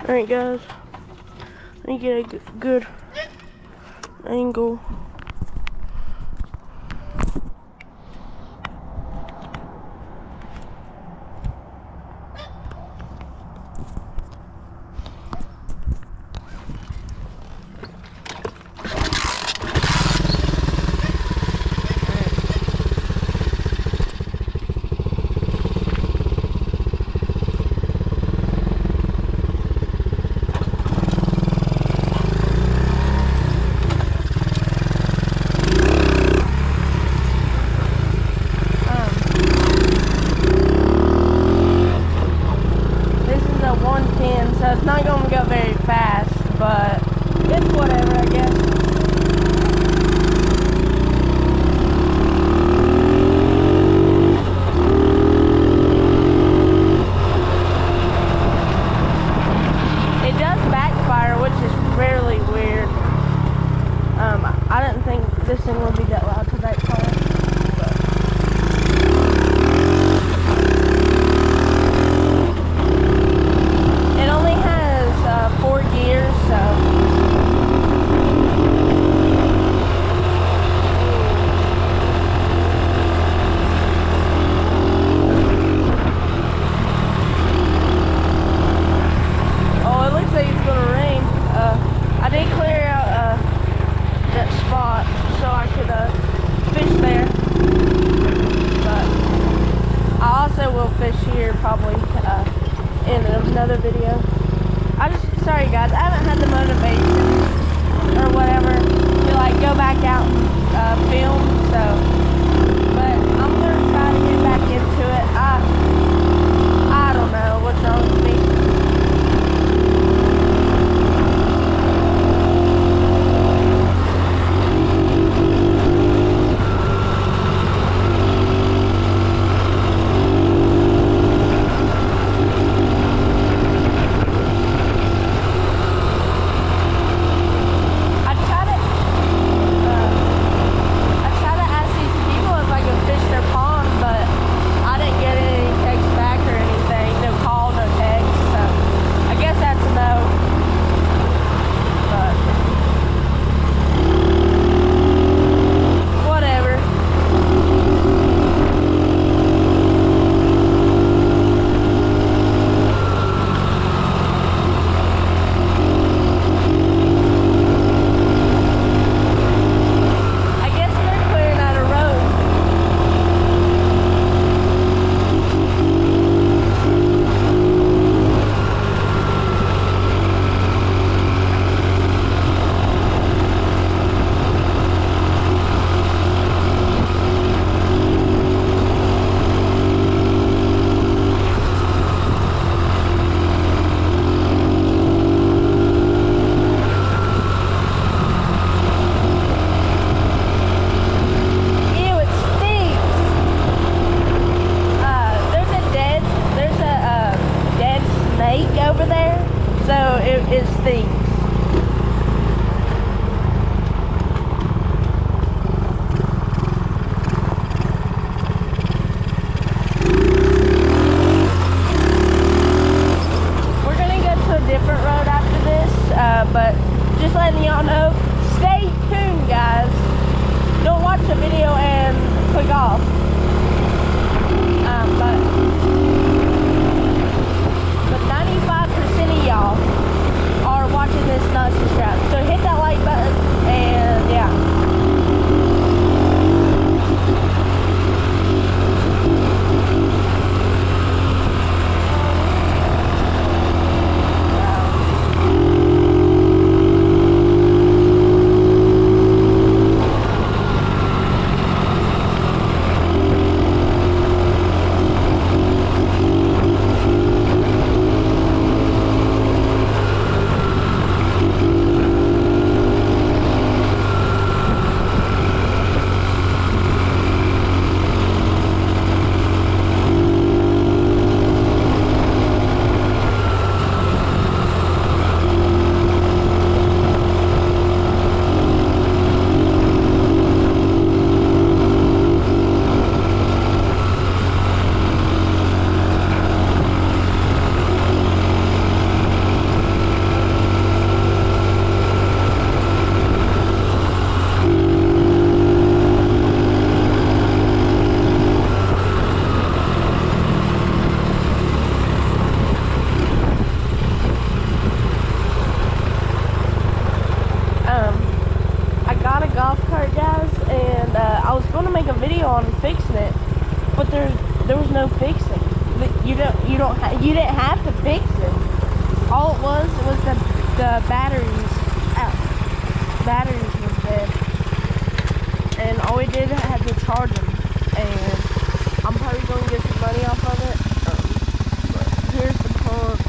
Alright guys, let me get a good angle. So it's not going to go very fast, but it's whatever, I guess. It does backfire, which is really weird. I didn't think this thing would be that loud to backfire. Probably in another video. Sorry guys, I haven't had the motivation or whatever to like go back out and film, so, but I'm gonna try to get back into it. I don't know what's wrong with me. Over there, so it stinks. We're gonna go to a different road after this, but just letting y'all know, stay tuned guys. Don't watch the video and click off. But 95% of y'all are watching this not subscribed. So hit that like button and yeah. You didn't have to fix it. All it was the batteries out. Batteries were dead. And all we did had to charge them. And I'm probably going to get some money off of it. But here's the pump.